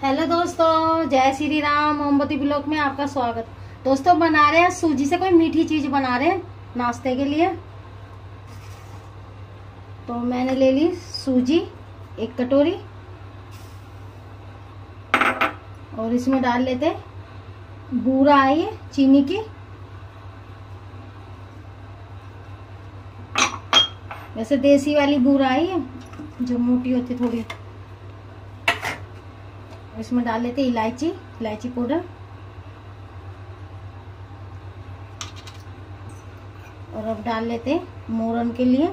Hello दोस्तों, जय श्री राम। मोमबत्ती ब्लॉग में आपका स्वागत। दोस्तों बना रहे हैं सूजी से कोई मीठी चीज बना रहे हैं नाश्ते के लिए। तो मैंने ले ली सूजी 1 कटोरी और इसमें डाल लेते हैं बूरा आई है चीनी की। वैसे देसी वाली बूरा आई है जो मोटी होती थोड़ी। इसमें डाल लेते हैं इलायची पाउडर और अब डाल लेते हैं मोरन के लिए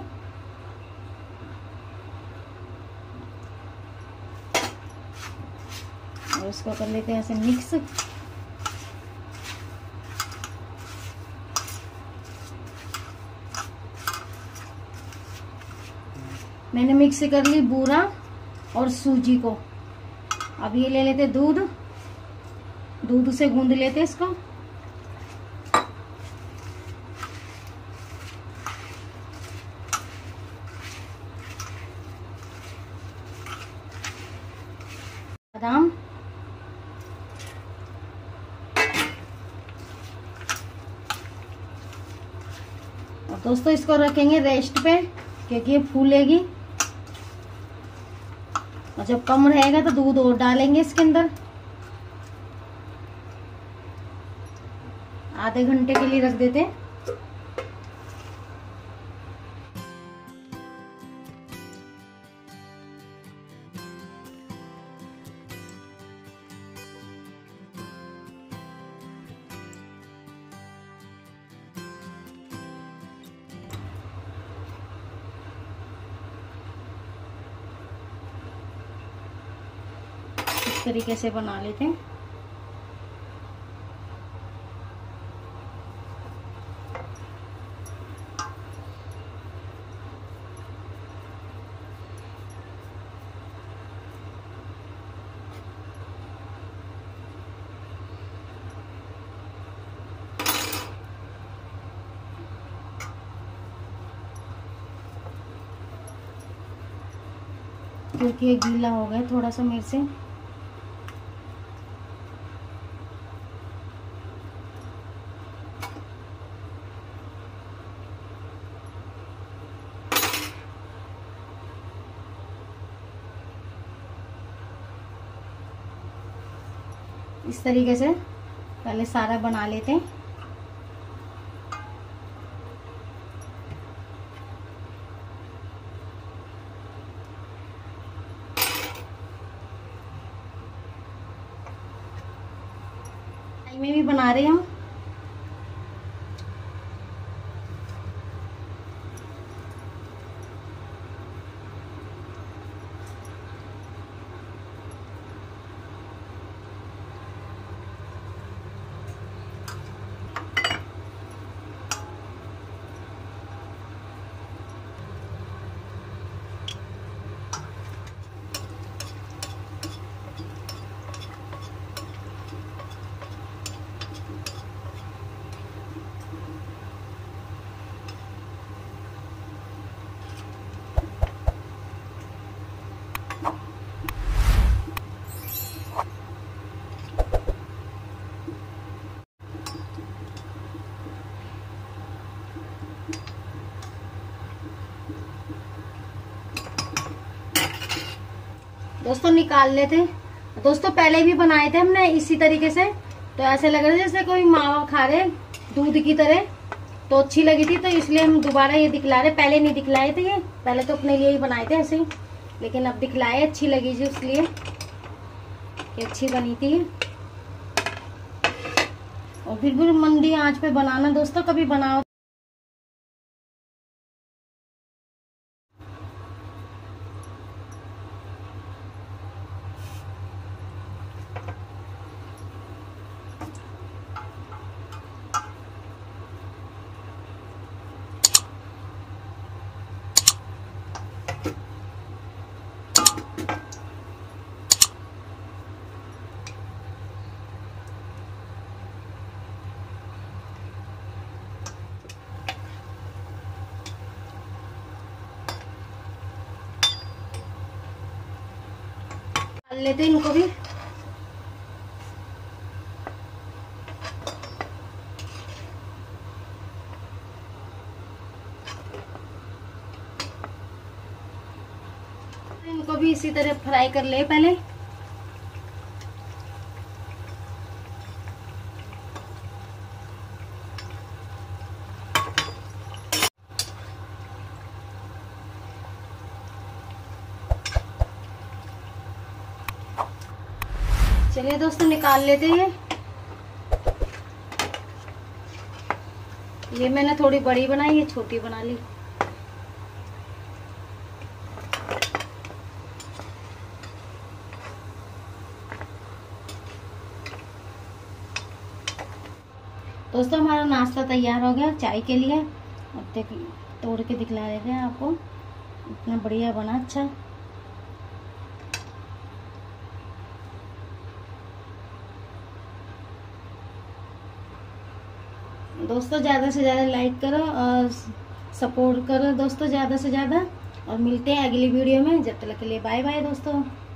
और इसको कर लेते हैं ऐसे मिक्स। मैंने मिक्स कर ली बूरा और सूजी को। अब ये ले लेते दूध से गूंद लेते इसको। बादाम और दोस्तों इसको रखेंगे रेस्ट पे क्योंकि ये फूलेगी और जब कम रहेगा तो दूध और डालेंगे इसके अंदर। आधे घंटे के लिए रख देते हैं। इस तरीके से बना लेते हैं। क्योंकि ये गीला हो गया थोड़ा सा मेरे से। इस तरीके से पहले सारा बना लेते हैं। में भी बना रहे हैं। दोस्तों निकाल लेते हैं। दोस्तों पहले भी बनाए थे हमने इसी तरीके से, तो ऐसे लग रहा है जैसे कोई मावा खा रहे दूध की तरह। तो अच्छी लगी थी तो इसलिए हम दोबारा ये दिखला रहे। पहले नहीं दिखलाए थे, ये पहले तो अपने लिए ही बनाए थे ऐसे ही, लेकिन अब दिखलाए। अच्छी लगी जी इसलिए कि अच्छी बनी थी। और बिल्कुल मंदी आंच पे बनाना दोस्तों, कभी बनाओ। लेते हैं इनको भी। इनको भी इसी तरह फ्राई कर ले पहले। चलिए दोस्तों निकाल लेते हैं। ये मैंने थोड़ी बड़ी बनाई, ये छोटी बना ली। दोस्तों हमारा नाश्ता तैयार हो गया चाय के लिए। अब देख तोड़ के दिखला देते हैं आपको, इतना बढ़िया बना। अच्छा दोस्तों ज़्यादा से ज़्यादा लाइक करो और सपोर्ट करो दोस्तों ज़्यादा से ज़्यादा। और मिलते हैं अगली वीडियो में, जब तक के लिए बाय बाय दोस्तों।